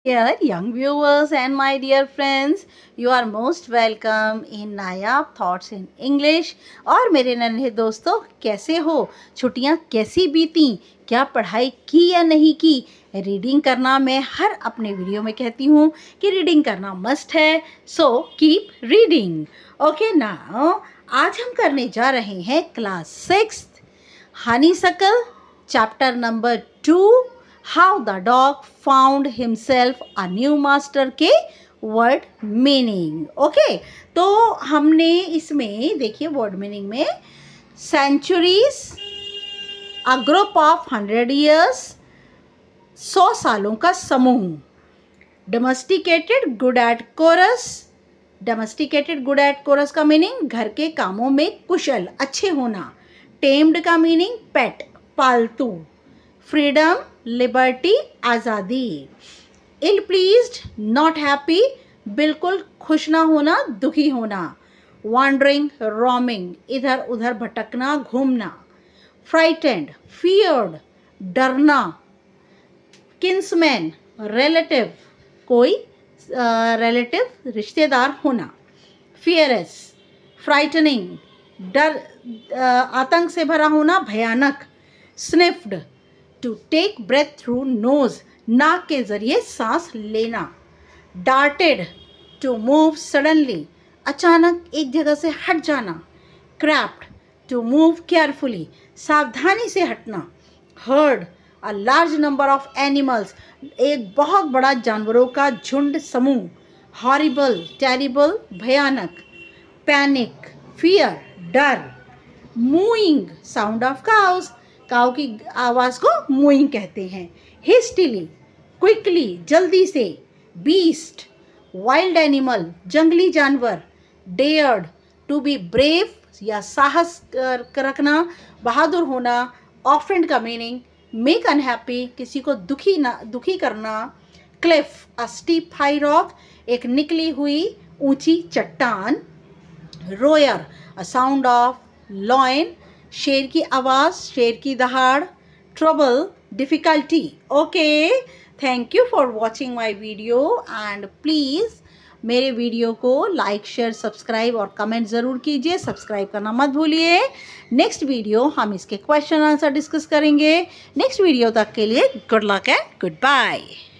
Dear young viewers and my dear friends, you are most welcome in Nayab thoughts in English. और मेरे नन्हे दोस्तों, कैसे हो? छुट्टियां कैसी बीती? क्या पढ़ाई की या नहीं की? रीडिंग करना मैं हर अपने वीडियो में कहती हूँ कि रीडिंग करना मस्ट है, so keep reading. Okay, now आज हम करने जा रहे हैं class 6 Honeysuckle chapter number 2, how the dog found himself a new master के वर्ड मीनिंग। ओके, तो हमने इसमें देखिए वर्ड मीनिंग में centuries, a group of 100 years, 100 सालों का समूह। Domesticated good at chores, domesticated good at chores का मीनिंग घर के कामों में कुशल, अच्छे होना। टेम्ड का मीनिंग पेट, पालतू। फ्रीडम, लिबर्टी, आज़ादी। इल प्लीज्ड, नॉट हैप्पी, बिल्कुल खुश ना होना, दुखी होना। वॉन्डरिंग, रोमिंग, इधर उधर भटकना, घूमना। फ्राइटेंड, फियर्ड, डरना। किन्समैन, रिलेटिव, कोई रिलेटिव रिश्तेदार होना। फियरस, फ्राइटनिंग, डर, आतंक से भरा होना, भयानक। Sniffed, to take breath through nose, नाक के जरिए सांस लेना। डार्टेड, टू मूव सडनली, अचानक एक जगह से हट जाना। क्रैप्ड, टू मूव केयरफुली, सावधानी से हटना। Herd, a large number of animals, एक बहुत बड़ा जानवरों का झुंड, समूह। हॉरिबल, टेरिबल, भयानक। पैनिक, फियर, डर। Mooing, sound of cows, cow की आवाज़ को मूइंग कहते हैं। हिस्टिली, क्विकली, जल्दी से। बीस्ट, वाइल्ड एनिमल, जंगली जानवर। डेयर्ड, टू बी ब्रेव या साहस रखना, बहादुर होना। ऑफेंड का मीनिंग मेक अनहैप्पी, किसी को दुखी करना। Cliff, a steep high rock, एक निकली हुई ऊंची चट्टान। Roar, a sound of lion, शेर की आवाज़, शेर की दहाड़। Trouble, difficulty. Okay, thank you for watching my video and please मेरे वीडियो को लाइक, शेयर, सब्सक्राइब और कमेंट ज़रूर कीजिए। सब्सक्राइब करना मत भूलिए। नेक्स्ट वीडियो हम इसके क्वेश्चन आंसर डिस्कस करेंगे। नेक्स्ट वीडियो तक के लिए good luck and good bye.